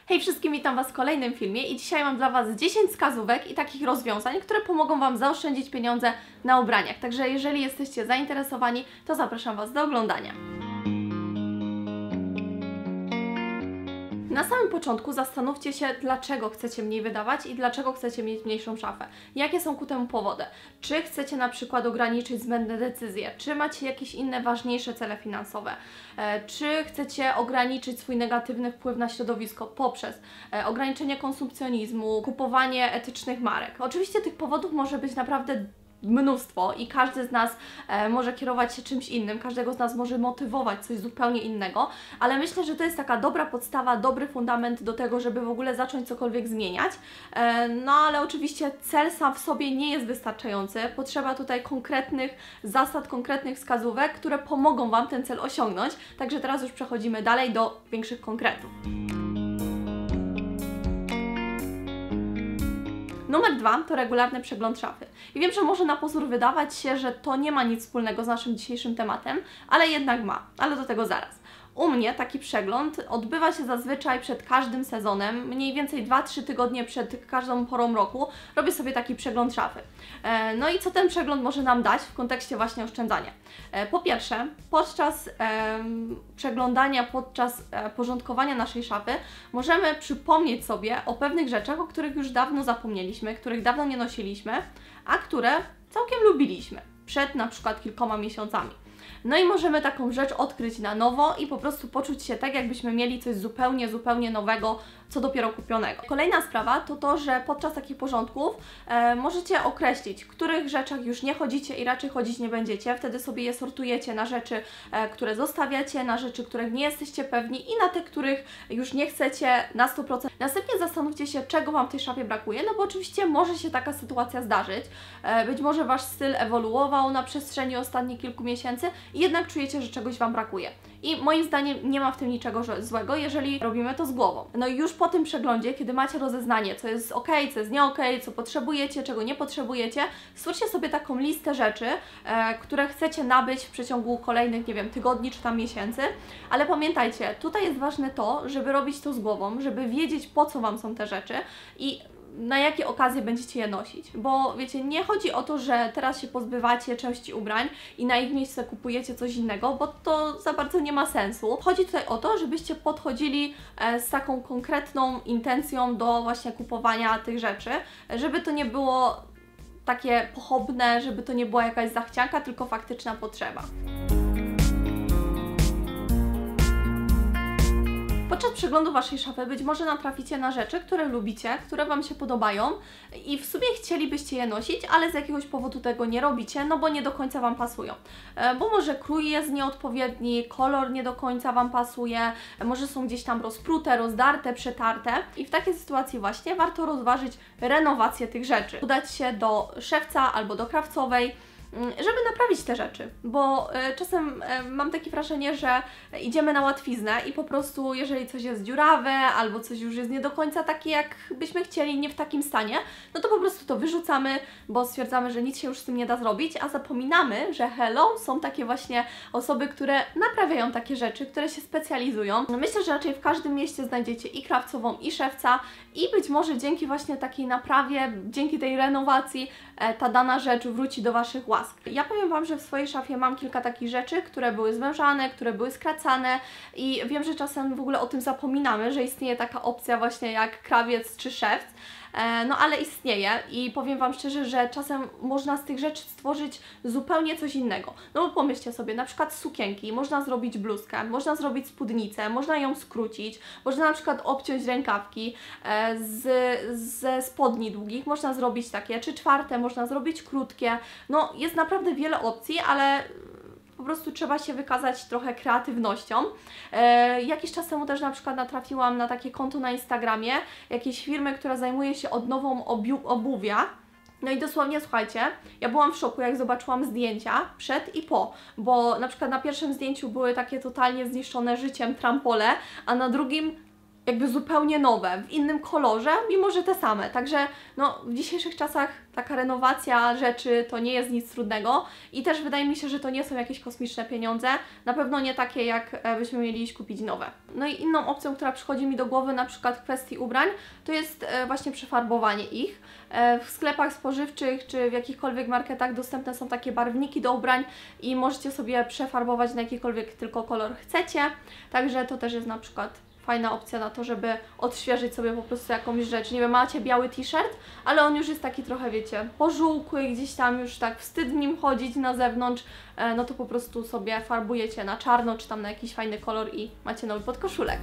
Hej wszystkim, witam Was w kolejnym filmie i dzisiaj mam dla Was 10 wskazówek i takich rozwiązań, które pomogą Wam zaoszczędzić pieniądze na ubraniach. Także jeżeli jesteście zainteresowani, to zapraszam Was do oglądania. Na samym początku zastanówcie się, dlaczego chcecie mniej wydawać i dlaczego chcecie mieć mniejszą szafę. Jakie są ku temu powody? Czy chcecie na przykład ograniczyć zbędne decyzje? Czy macie jakieś inne ważniejsze cele finansowe? Czy chcecie ograniczyć swój negatywny wpływ na środowisko poprzez ograniczenie konsumpcjonizmu, kupowanie etycznych marek? Oczywiście tych powodów może być naprawdę mnóstwo i każdy z nas może kierować się czymś innym, każdego z nas może motywować coś zupełnie innego, ale myślę, że to jest taka dobra podstawa, dobry fundament do tego, żeby w ogóle zacząć cokolwiek zmieniać. No ale oczywiście cel sam w sobie nie jest wystarczający, potrzeba tutaj konkretnych zasad, konkretnych wskazówek, które pomogą Wam ten cel osiągnąć, także teraz już przechodzimy dalej do większych konkretów. Numer 2 to regularny przegląd szafy. I wiem, że może na pozór wydawać się, że to nie ma nic wspólnego z naszym dzisiejszym tematem, ale jednak ma, ale do tego zaraz. U mnie taki przegląd odbywa się zazwyczaj przed każdym sezonem, mniej więcej 2-3 tygodnie przed każdą porą roku robię sobie taki przegląd szafy. No i co ten przegląd może nam dać w kontekście właśnie oszczędzania? Po pierwsze, podczas przeglądania, podczas porządkowania naszej szafy możemy przypomnieć sobie o pewnych rzeczach, o których już dawno zapomnieliśmy, których dawno nie nosiliśmy, a które całkiem lubiliśmy przed na przykład kilkoma miesiącami. No i możemy taką rzecz odkryć na nowo i po prostu poczuć się tak, jakbyśmy mieli coś zupełnie nowego, co dopiero kupionego. Kolejna sprawa to to, że podczas takich porządków możecie określić, w których rzeczach już nie chodzicie i raczej chodzić nie będziecie. Wtedy sobie je sortujecie na rzeczy, które zostawiacie, na rzeczy, których nie jesteście pewni i na te, których już nie chcecie na 100%. Następnie zastanówcie się, czego Wam w tej szafie brakuje, no bo oczywiście może się taka sytuacja zdarzyć. Być może Wasz styl ewoluował na przestrzeni ostatnich kilku miesięcy i jednak czujecie, że czegoś Wam brakuje. I moim zdaniem nie ma w tym niczego złego, jeżeli robimy to z głową. No i już po tym przeglądzie, kiedy macie rozeznanie, co jest ok, co jest nie ok, co potrzebujecie, czego nie potrzebujecie, stwórzcie sobie taką listę rzeczy, które chcecie nabyć w przeciągu kolejnych, nie wiem, tygodni czy tam miesięcy, ale pamiętajcie, tutaj jest ważne to, żeby robić to z głową, żeby wiedzieć, po co Wam są te rzeczy i na jakie okazje będziecie je nosić, bo wiecie, nie chodzi o to, że teraz się pozbywacie części ubrań i na ich miejsce kupujecie coś innego, bo to za bardzo nie ma sensu. Chodzi tutaj o to, żebyście podchodzili z taką konkretną intencją do właśnie kupowania tych rzeczy, żeby to nie było takie pochopne, żeby to nie była jakaś zachcianka, tylko faktyczna potrzeba. Podczas przeglądu Waszej szafy być może natraficie na rzeczy, które lubicie, które Wam się podobają i w sumie chcielibyście je nosić, ale z jakiegoś powodu tego nie robicie, no bo nie do końca Wam pasują. Bo może krój jest nieodpowiedni, kolor nie do końca Wam pasuje, może są gdzieś tam rozprute, rozdarte, przetarte i w takiej sytuacji właśnie warto rozważyć renowację tych rzeczy. Udać się do szewca albo do krawcowej, żeby naprawić te rzeczy, bo czasem mam takie wrażenie, że idziemy na łatwiznę i po prostu jeżeli coś jest dziurawe albo coś już jest nie do końca takie, jak byśmy chcieli, nie w takim stanie, no to po prostu to wyrzucamy, bo stwierdzamy, że nic się już z tym nie da zrobić, a zapominamy, że hello, są takie właśnie osoby, które naprawiają takie rzeczy, które się specjalizują. Myślę, że raczej w każdym mieście znajdziecie i krawcową, i szewca i być może dzięki właśnie takiej naprawie, dzięki tej renowacji ta dana rzecz wróci do Waszych łask. Ja powiem Wam, że w swojej szafie mam kilka takich rzeczy, które były zwężane, które były skracane i wiem, że czasem w ogóle o tym zapominamy, że istnieje taka opcja właśnie jak krawiec czy szewc, no ale istnieje i powiem Wam szczerze, że czasem można z tych rzeczy stworzyć zupełnie coś innego. No bo pomyślcie sobie, na przykład z sukienki można zrobić bluzkę, można zrobić spódnicę, można ją skrócić, można na przykład obciąć rękawki, ze spodni długich można zrobić takie 3/4, można zrobić krótkie, no jest naprawdę wiele opcji, ale po prostu trzeba się wykazać trochę kreatywnością. Jakiś czas temu też na przykład natrafiłam na takie konto na Instagramie jakiejś firmy, która zajmuje się odnową obuwia. No i dosłownie, słuchajcie, ja byłam w szoku, jak zobaczyłam zdjęcia przed i po, bo na przykład na pierwszym zdjęciu były takie totalnie zniszczone życiem trampole, a na drugim jakby zupełnie nowe, w innym kolorze, mimo że te same. Także no, w dzisiejszych czasach taka renowacja rzeczy to nie jest nic trudnego i też wydaje mi się, że to nie są jakieś kosmiczne pieniądze, na pewno nie takie, jak byśmy mieli iść kupić nowe. No i inną opcją, która przychodzi mi do głowy na przykład w kwestii ubrań, to jest właśnie przefarbowanie ich. W sklepach spożywczych czy w jakichkolwiek marketach dostępne są takie barwniki do ubrań i możecie sobie przefarbować na jakikolwiek tylko kolor chcecie, także to też jest na przykład fajna opcja na to, żeby odświeżyć sobie po prostu jakąś rzecz. Nie wiem, macie biały t-shirt, ale on już jest taki trochę, wiecie, pożółkły, gdzieś tam już tak wstyd w nim chodzić na zewnątrz, no to po prostu sobie farbujecie na czarno, czy tam na jakiś fajny kolor i macie nowy podkoszulek.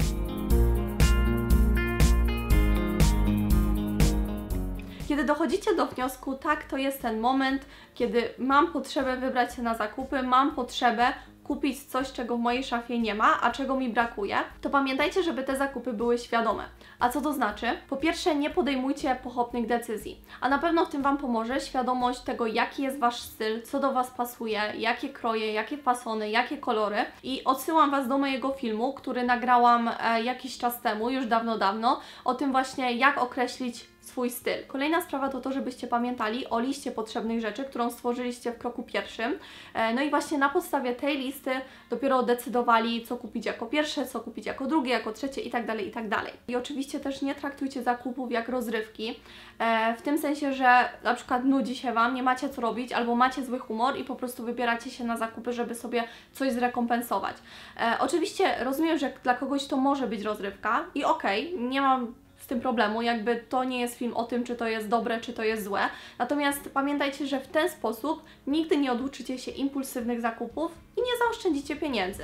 Kiedy dochodzicie do wniosku, tak, to jest ten moment, kiedy mam potrzebę wybrać się na zakupy, mam potrzebę kupić coś, czego w mojej szafie nie ma, a czego mi brakuje, to pamiętajcie, żeby te zakupy były świadome. A co to znaczy? Po pierwsze, nie podejmujcie pochopnych decyzji, a na pewno w tym Wam pomoże świadomość tego, jaki jest Wasz styl, co do Was pasuje, jakie kroje, jakie fasony, jakie kolory i odsyłam Was do mojego filmu, który nagrałam jakiś czas temu, już dawno, o tym właśnie, jak określić swój styl. Kolejna sprawa to to, żebyście pamiętali o liście potrzebnych rzeczy, którą stworzyliście w kroku pierwszym. No i właśnie na podstawie tej listy dopiero decydowali, co kupić jako pierwsze, co kupić jako drugie, jako trzecie itd., itd. I oczywiście też nie traktujcie zakupów jak rozrywki, w tym sensie, że na przykład nudzi się Wam, nie macie co robić, albo macie zły humor i po prostu wybieracie się na zakupy, żeby sobie coś zrekompensować. Oczywiście rozumiem, że dla kogoś to może być rozrywka i okej, nie mam z tym problemu, jakby to nie jest film o tym, czy to jest dobre, czy to jest złe. Natomiast pamiętajcie, że w ten sposób nigdy nie oduczycie się impulsywnych zakupów i nie zaoszczędzicie pieniędzy.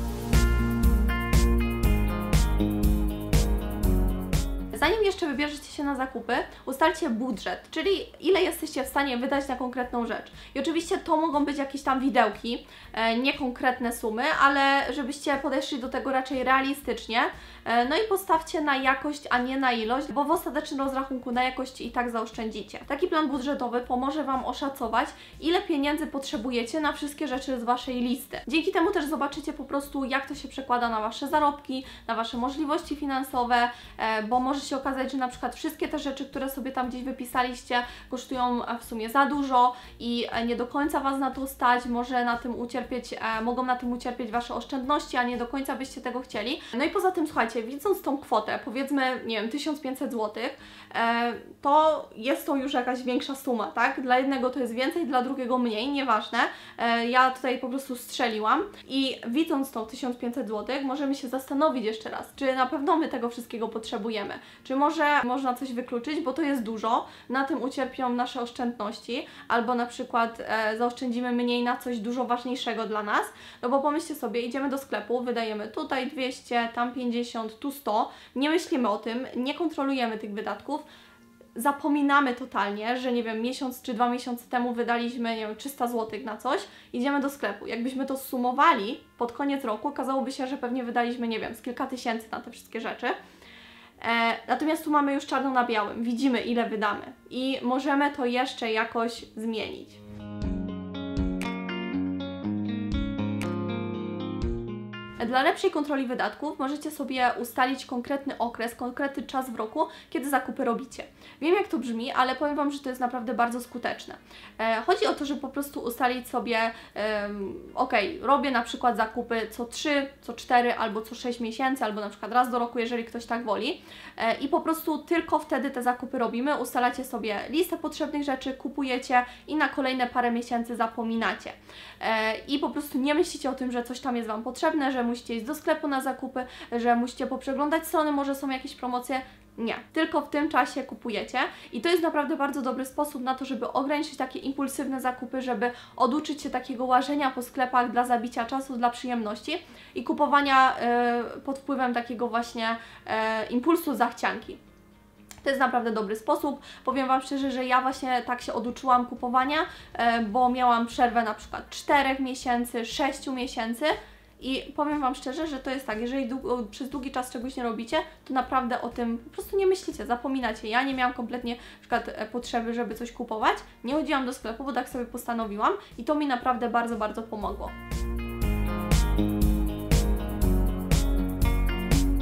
Zanim jeszcze wybierzecie się na zakupy, ustalcie budżet, czyli ile jesteście w stanie wydać na konkretną rzecz. I oczywiście to mogą być jakieś tam widełki, nie konkretne sumy, ale żebyście podeszli do tego raczej realistycznie. No i postawcie na jakość, a nie na ilość, bo w ostatecznym rozrachunku na jakość i tak zaoszczędzicie. Taki plan budżetowy pomoże Wam oszacować, ile pieniędzy potrzebujecie na wszystkie rzeczy z Waszej listy. Dzięki temu też zobaczycie po prostu, jak to się przekłada na Wasze zarobki, na Wasze możliwości finansowe, bo może się okazać, że na przykład wszystkie te rzeczy, które sobie tam gdzieś wypisaliście, kosztują w sumie za dużo i nie do końca Was na to stać, mogą na tym ucierpieć Wasze oszczędności, a nie do końca byście tego chcieli. No i poza tym, słuchajcie, widząc tą kwotę, powiedzmy, nie wiem, 1500 zł, to jest to już jakaś większa suma, tak? Dla jednego to jest więcej, dla drugiego mniej, nieważne. Ja tutaj po prostu strzeliłam i widząc tą 1500 zł, możemy się zastanowić jeszcze raz, czy na pewno my tego wszystkiego potrzebujemy. Czy może można coś wykluczyć, bo to jest dużo, na tym ucierpią nasze oszczędności, albo na przykład zaoszczędzimy mniej na coś dużo ważniejszego dla nas, no bo pomyślcie sobie, idziemy do sklepu, wydajemy tutaj 200, tam 50, tu 100, nie myślimy o tym, nie kontrolujemy tych wydatków, zapominamy totalnie, że nie wiem, miesiąc czy 2 miesiące temu wydaliśmy, nie wiem, 300 zł na coś, idziemy do sklepu. Jakbyśmy to zsumowali pod koniec roku, okazałoby się, że pewnie wydaliśmy, nie wiem, z kilka tysięcy na te wszystkie rzeczy. Natomiast tu mamy już czarno na białym, widzimy ile wydamy i możemy to jeszcze jakoś zmienić. Dla lepszej kontroli wydatków możecie sobie ustalić konkretny okres, konkretny czas w roku, kiedy zakupy robicie. Wiem, jak to brzmi, ale powiem Wam, że to jest naprawdę bardzo skuteczne. Chodzi o to, żeby po prostu ustalić sobie, robię na przykład zakupy co 3, co 4 albo co 6 miesięcy, albo na przykład raz do roku, jeżeli ktoś tak woli. I po prostu tylko wtedy te zakupy robimy, ustalacie sobie listę potrzebnych rzeczy, kupujecie i na kolejne parę miesięcy zapominacie. I po prostu nie myślicie o tym, że coś tam jest Wam potrzebne, że musicie iść do sklepu na zakupy, że musicie poprzeglądać strony, może są jakieś promocje. Nie, tylko w tym czasie kupujecie i to jest naprawdę bardzo dobry sposób na to, żeby ograniczyć takie impulsywne zakupy, żeby oduczyć się takiego łażenia po sklepach dla zabicia czasu, dla przyjemności i kupowania pod wpływem takiego właśnie impulsu zachcianki. To jest naprawdę dobry sposób. Powiem Wam szczerze, że ja właśnie tak się oduczyłam kupowania, bo miałam przerwę na przykład 4 miesięcy, 6 miesięcy. I powiem Wam szczerze, że to jest tak, jeżeli przez długi czas czegoś nie robicie, to naprawdę o tym po prostu nie myślicie, zapominacie. Ja nie miałam kompletnie na przykład potrzeby, żeby coś kupować, nie chodziłam do sklepu, bo tak sobie postanowiłam i to mi naprawdę bardzo, bardzo pomogło.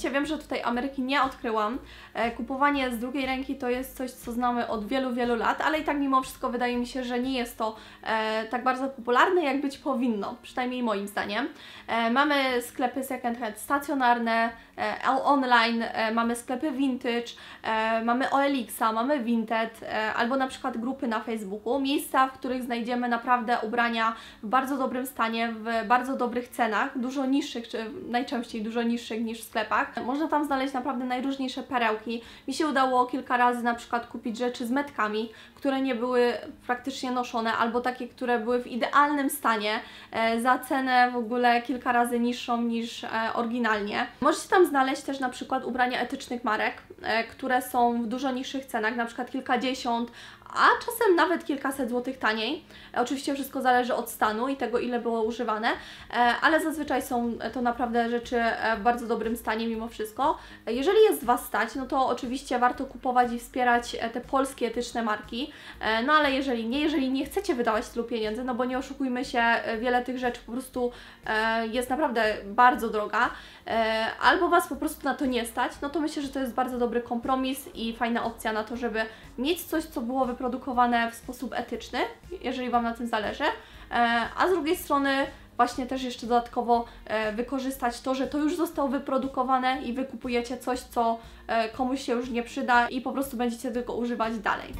Oczywiście wiem, że tutaj Ameryki nie odkryłam. Kupowanie z drugiej ręki to jest coś, co znamy od wielu, wielu lat, ale i tak mimo wszystko wydaje mi się, że nie jest to tak bardzo popularne, jak być powinno, przynajmniej moim zdaniem. Mamy sklepy second hand stacjonarne, online, mamy sklepy vintage, mamy OLX, mamy Vinted, albo na przykład grupy na Facebooku, miejsca, w których znajdziemy naprawdę ubrania w bardzo dobrym stanie, w bardzo dobrych cenach, dużo niższych, czy najczęściej dużo niższych niż w sklepach. Można tam znaleźć naprawdę najróżniejsze perełki. Mi się udało kilka razy na przykład kupić rzeczy z metkami, które nie były praktycznie noszone, albo takie, które były w idealnym stanie, za cenę w ogóle kilka razy niższą niż oryginalnie. Możecie tam znaleźć też na przykład ubrania etycznych marek, które są w dużo niższych cenach, na przykład kilkadziesiąt, a czasem nawet kilkaset złotych taniej. Oczywiście wszystko zależy od stanu i tego, ile było używane, ale zazwyczaj są to naprawdę rzeczy w bardzo dobrym stanie mimo wszystko. Jeżeli jest Was stać, no to oczywiście warto kupować i wspierać te polskie etyczne marki, no ale jeżeli nie chcecie wydawać tylu pieniędzy, no bo nie oszukujmy się, wiele tych rzeczy po prostu jest naprawdę bardzo droga, albo Was po prostu na to nie stać, no to myślę, że to jest bardzo dobry kompromis i fajna opcja na to, żeby mieć coś, co było wyprodukowane w sposób etyczny, jeżeli Wam na tym zależy, a z drugiej strony właśnie też jeszcze dodatkowo wykorzystać to, że to już zostało wyprodukowane i Wy kupujecie coś, co komuś się już nie przyda i po prostu będziecie tylko używać dalej.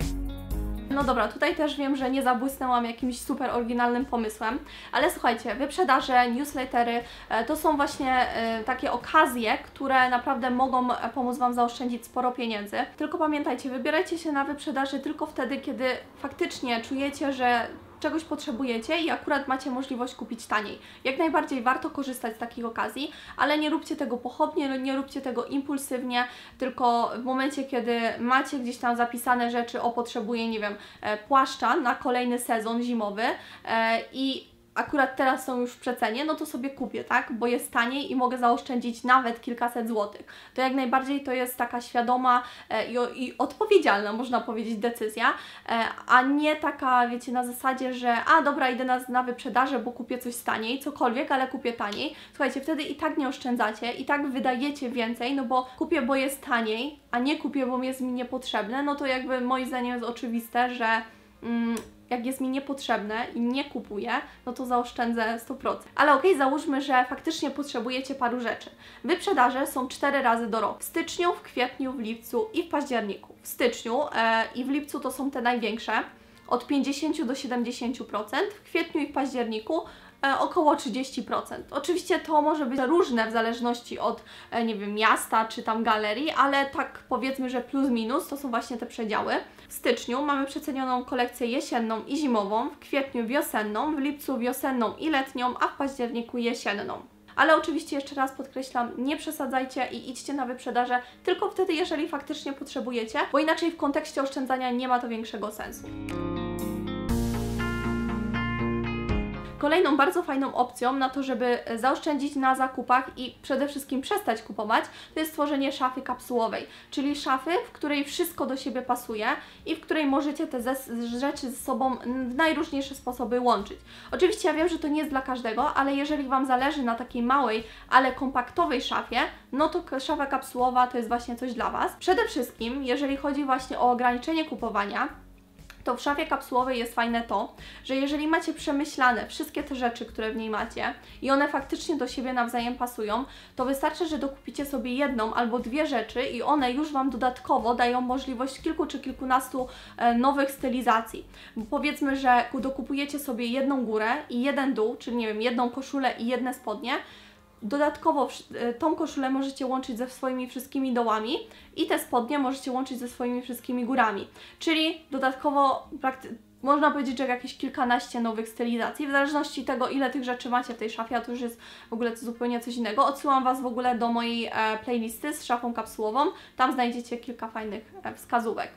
No dobra, tutaj też wiem, że nie zabłysnęłam jakimś super oryginalnym pomysłem, ale słuchajcie, wyprzedaże, newslettery to są właśnie takie okazje, które naprawdę mogą pomóc Wam zaoszczędzić sporo pieniędzy. Tylko pamiętajcie, wybierajcie się na wyprzedaży tylko wtedy, kiedy faktycznie czujecie, że czegoś potrzebujecie i akurat macie możliwość kupić taniej. Jak najbardziej warto korzystać z takich okazji, ale nie róbcie tego pochopnie, nie róbcie tego impulsywnie, tylko w momencie, kiedy macie gdzieś tam zapisane rzeczy, potrzebuję, nie wiem, płaszcza na kolejny sezon zimowy i akurat teraz są już w przecenie, no to sobie kupię, tak? Bo jest taniej i mogę zaoszczędzić nawet kilkaset złotych. To jak najbardziej to jest taka świadoma i odpowiedzialna, można powiedzieć, decyzja, a nie taka, wiecie, na zasadzie, że dobra, idę na wyprzedażę, bo kupię coś taniej, cokolwiek, ale kupię taniej. Słuchajcie, wtedy i tak nie oszczędzacie, i tak wydajecie więcej, no bo kupię, bo jest taniej, a nie kupię, bo jest mi niepotrzebne, no to jakby moim zdaniem jest oczywiste, że jak jest mi niepotrzebne i nie kupuję, no to zaoszczędzę 100%. Ale okej, załóżmy, że faktycznie potrzebujecie paru rzeczy. Wyprzedaże są 4 razy do roku. W styczniu, w kwietniu, w lipcu i w październiku. W styczniu i w lipcu to są te największe, od 50 do 70%. W kwietniu i w październiku około 30%. Oczywiście to może być różne w zależności od, nie wiem, miasta czy tam galerii, ale tak powiedzmy, że plus minus to są właśnie te przedziały. W styczniu mamy przecenioną kolekcję jesienną i zimową, w kwietniu wiosenną, w lipcu wiosenną i letnią, a w październiku jesienną. Ale oczywiście jeszcze raz podkreślam, nie przesadzajcie i idźcie na wyprzedaże tylko wtedy, jeżeli faktycznie potrzebujecie, bo inaczej w kontekście oszczędzania nie ma to większego sensu. Kolejną bardzo fajną opcją na to, żeby zaoszczędzić na zakupach i przede wszystkim przestać kupować, to jest stworzenie szafy kapsułowej, czyli szafy, w której wszystko do siebie pasuje i w której możecie te rzeczy ze sobą w najróżniejsze sposoby łączyć. Oczywiście ja wiem, że to nie jest dla każdego, ale jeżeli Wam zależy na takiej małej, ale kompaktowej szafie, no to szafa kapsułowa to jest właśnie coś dla Was. Przede wszystkim, jeżeli chodzi właśnie o ograniczenie kupowania, to w szafie kapsułowej jest fajne to, że jeżeli macie przemyślane wszystkie te rzeczy, które w niej macie i one faktycznie do siebie nawzajem pasują, to wystarczy, że dokupicie sobie jedną albo dwie rzeczy i one już Wam dodatkowo dają możliwość kilku czy kilkunastu nowych stylizacji. Bo powiedzmy, że dokupujecie sobie jedną górę i jeden dół, czyli nie wiem, jedną koszulę i jedne spodnie. Dodatkowo tą koszulę możecie łączyć ze swoimi wszystkimi dołami i te spodnie możecie łączyć ze swoimi wszystkimi górami. Czyli dodatkowo można powiedzieć, że jakieś kilkanaście nowych stylizacji, w zależności tego, ile tych rzeczy macie w tej szafie, a to już jest w ogóle zupełnie coś innego. Odsyłam Was w ogóle do mojej playlisty z szafą kapsułową, tam znajdziecie kilka fajnych wskazówek.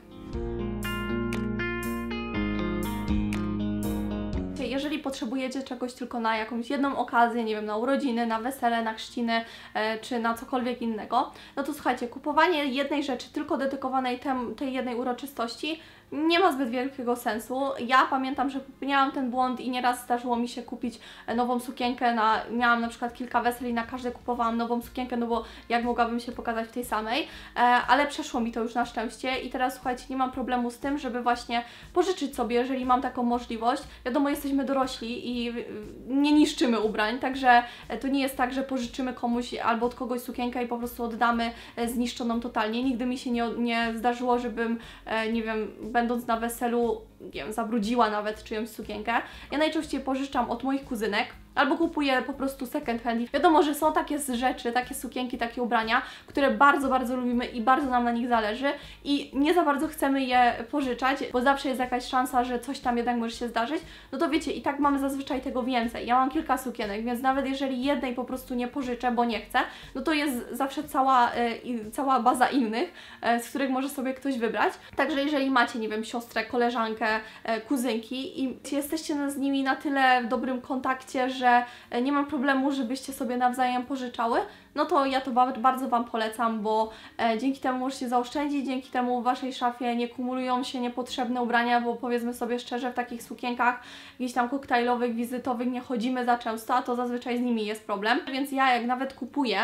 Jeżeli potrzebujecie czegoś tylko na jakąś jedną okazję, nie wiem, na urodziny, na wesele, na chrzciny, czy na cokolwiek innego, no to słuchajcie, kupowanie jednej rzeczy tylko dedykowanej tej jednej uroczystości nie ma zbyt wielkiego sensu. Ja pamiętam, że popełniałam ten błąd i nieraz zdarzyło mi się kupić nową sukienkę, miałam na przykład kilka wesel i na każde kupowałam nową sukienkę, no bo jak mogłabym się pokazać w tej samej, ale przeszło mi to już na szczęście i teraz słuchajcie, nie mam problemu z tym, żeby właśnie pożyczyć sobie, jeżeli mam taką możliwość. Wiadomo, jesteśmy dorośli i nie niszczymy ubrań, także to nie jest tak, że pożyczymy komuś albo od kogoś sukienkę i po prostu oddamy zniszczoną totalnie. Nigdy mi się nie zdarzyło, żebym, nie wiem, będąc na weselu, nie wiem, zabrudziła nawet czyjąś sukienkę. Ja najczęściej pożyczam od moich kuzynek, albo kupuję po prostu second hand. Wiadomo, że są takie rzeczy, takie sukienki, takie ubrania, które bardzo, bardzo lubimy i bardzo nam na nich zależy i nie za bardzo chcemy je pożyczać, bo zawsze jest jakaś szansa, że coś tam jednak może się zdarzyć. No to wiecie, i tak mamy zazwyczaj tego więcej. Ja mam kilka sukienek, więc nawet jeżeli jednej po prostu nie pożyczę, bo nie chcę, no to jest zawsze cała baza innych, z których może sobie ktoś wybrać. Także jeżeli macie, nie wiem, siostrę, koleżankę, kuzynki i jesteście z nimi na tyle w dobrym kontakcie, że nie mam problemu, żebyście sobie nawzajem pożyczały, no to ja to bardzo Wam polecam, bo dzięki temu możecie zaoszczędzić, dzięki temu w Waszej szafie nie kumulują się niepotrzebne ubrania, bo powiedzmy sobie szczerze, w takich sukienkach gdzieś tam koktajlowych, wizytowych nie chodzimy za często, a to zazwyczaj z nimi jest problem. Więc ja jak nawet kupuję,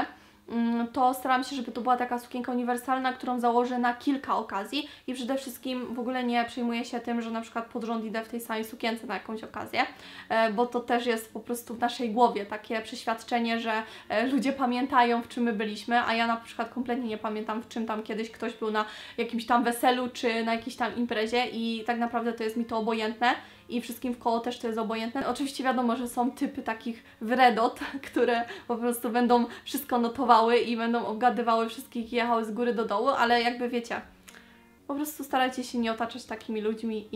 to staram się, żeby to była taka sukienka uniwersalna, którą założę na kilka okazji i przede wszystkim w ogóle nie przejmuję się tym, że na przykład pod rząd idę w tej samej sukience na jakąś okazję, bo to też jest po prostu w naszej głowie takie przeświadczenie, że ludzie pamiętają, w czym my byliśmy, a ja na przykład kompletnie nie pamiętam, w czym tam kiedyś ktoś był na jakimś tam weselu czy na jakiejś tam imprezie i tak naprawdę to jest mi to obojętne. I wszystkim w koło też to jest obojętne. Oczywiście wiadomo, że są typy takich wredot, które po prostu będą wszystko notowały i będą obgadywały wszystkich i jechały z góry do dołu, ale jakby wiecie, po prostu starajcie się nie otaczać takimi ludźmi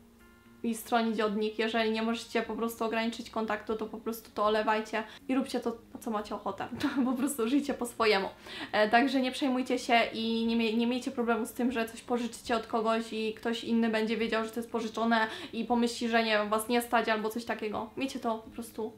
i stronić od nich. Jeżeli nie możecie po prostu ograniczyć kontaktu, to po prostu to olewajcie i róbcie to, po co macie ochotę. Po prostu żyjcie po swojemu. Także nie przejmujcie się i nie miejcie problemu z tym, że coś pożyczycie od kogoś i ktoś inny będzie wiedział, że to jest pożyczone i pomyśli, że nie wiem, Was nie stać albo coś takiego. Miejcie to po prostu.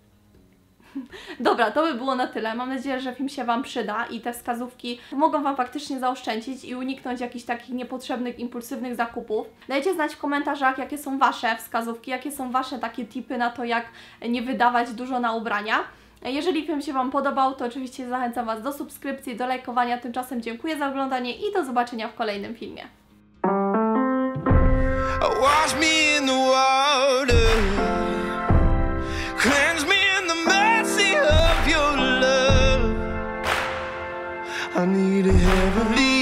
Dobra, to by było na tyle. Mam nadzieję, że film się Wam przyda i te wskazówki mogą Wam faktycznie zaoszczędzić i uniknąć jakichś takich niepotrzebnych, impulsywnych zakupów. Dajcie znać w komentarzach, jakie są Wasze wskazówki, jakie są Wasze takie tipy na to, jak nie wydawać dużo na ubrania. Jeżeli film się Wam podobał, to oczywiście zachęcam Was do subskrypcji, do lajkowania. Tymczasem dziękuję za oglądanie i do zobaczenia w kolejnym filmie. Wash me in the water, cleanse me in the mercy of your love. I need a heavenly